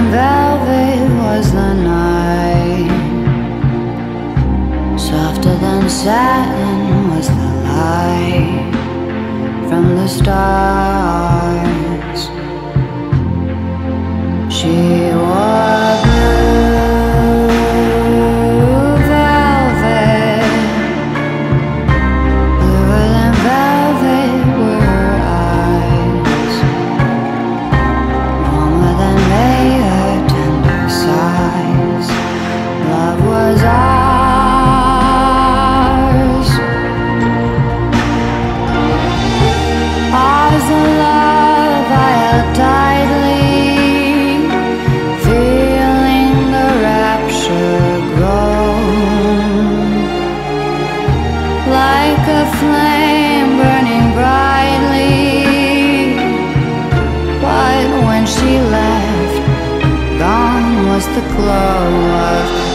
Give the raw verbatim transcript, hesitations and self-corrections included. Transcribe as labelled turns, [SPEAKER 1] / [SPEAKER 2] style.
[SPEAKER 1] and velvet was the night. Softer than satin was the light from the stars. She wore blue velvet, bluer than velvet were her eyes, warmer than May her tender sighs. Love was ours, ours the love I held tightly, feeling the rapture grow, like a flame burning brightly. But when she left, gone was the glow of